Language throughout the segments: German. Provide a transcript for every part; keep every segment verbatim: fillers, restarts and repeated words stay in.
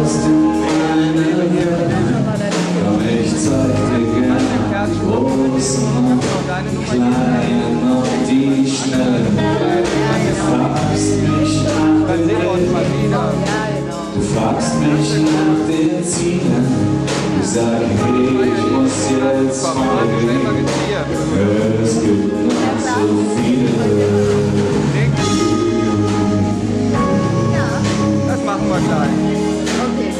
kommst in meine Welt. Komm, ich zeig dir gern die großen und kleinen und die schnellen. Du fragst mich nach dem Leben, du fragst mich nach den Zielen. Ich sag, hey, ich muss jetzt mal gehen. Es gibt noch so viele. Das machen wir gleich. Okay.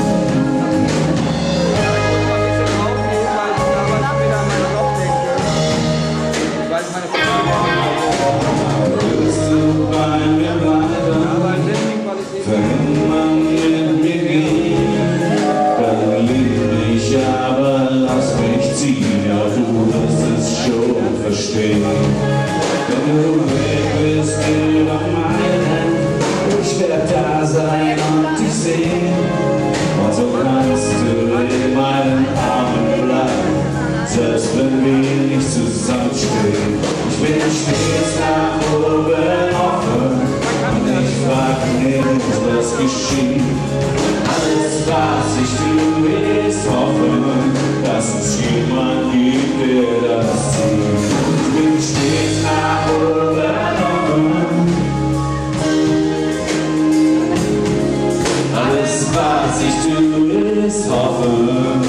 Willst du bei mir bleiben, für immer mit mir gehen? Dann lieb mich, aber lass mich ziehen, ja du wirst es schon verstehen. Wenn du weg bist, geh doch meinen, ich werd da sein und dich sehen. Und so kannst du in meinen Armen bleiben, selbst wenn wir nicht zusammenstehen. Ich bin stets nach oben offen und ich frag nicht, was geschieht. Alles, was ich tue, ist hoffen, dass es jemand gibt, der das sieht. Ich bin stets nach oben offen. Alles, was ich tue, ist hoffen.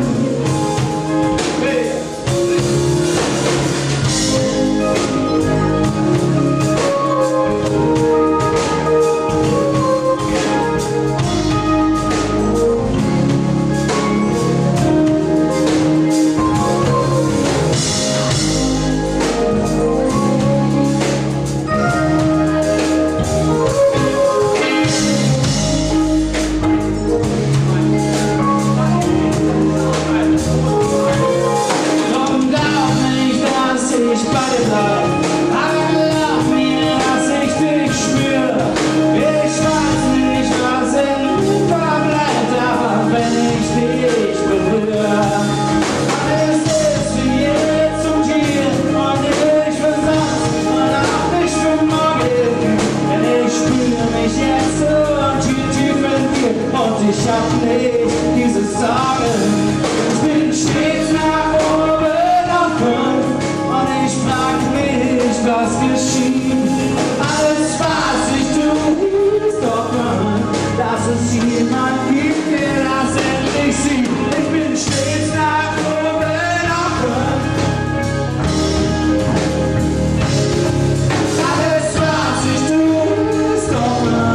Ich hab nicht diese Sorgen, ich bin stets nach oben offen und ich frag mich, was geschieht. Alles, was ich tue, ist hoffen, dass es jemand gibt, der das endlich sieht. Ich bin stets nach oben offen. Alles, was ich tue, ist hoffen.